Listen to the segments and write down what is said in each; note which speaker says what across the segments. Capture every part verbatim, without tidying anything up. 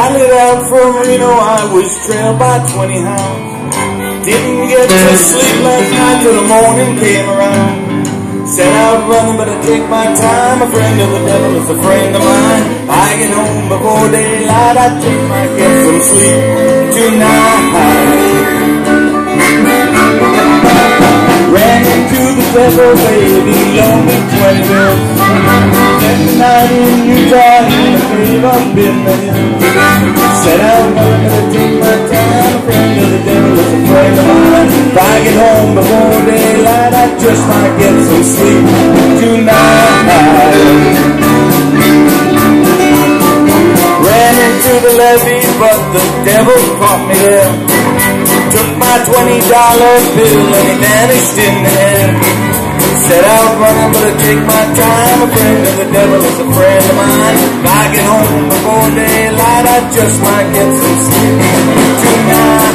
Speaker 1: lit out from Reno, I was trailed by twenty hounds. Didn't get to sleep last night till the morning came around. Set out running, but I take my time. A friend of the devil is a friend of mine. I get home before daylight, I think I get some sleep tonight. Ran into the devil, baby, loaned me twenty bills. Spent the night in Utah, in a cave up in the hills. Set out running, but I take my time. A friend of the devil is a friend of mine. If I get home before daylight, I just might get some sleep tonight. Ran into the levee, but the devil caught me there. Took my twenty dollar bill and he vanished in the air. Set out running, but I take my time. A friend of the devil is a friend of mine. If I get home before daylight, I just might get some sleep tonight.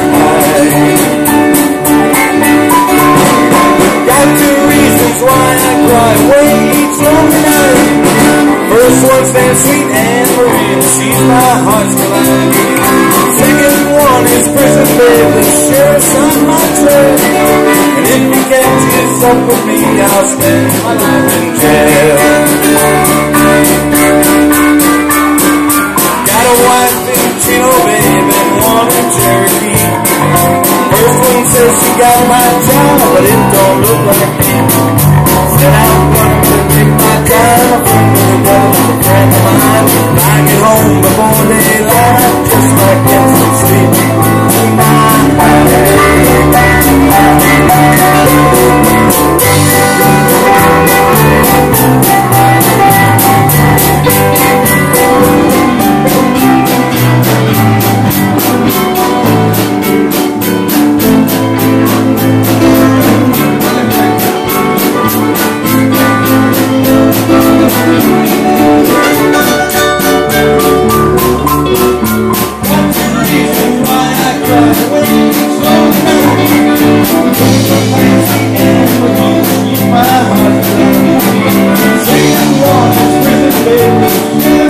Speaker 1: Got two reasons why I cry away each lonely night. First one's that sweet Anne Marie, she's my heart's delight. Second one is prison babe, the sheriff's on my trail. And if he catches up with me, I'll spend my life in jail. Got a wife in Chino, babe, and one in Cherokee. First one says she got my job, but it don't look like me. Said I'm gonna take my time. A friend of the devil is a friend of mine. If I get home before daylight, I just might get some sleep tonight. Second one is prison baby.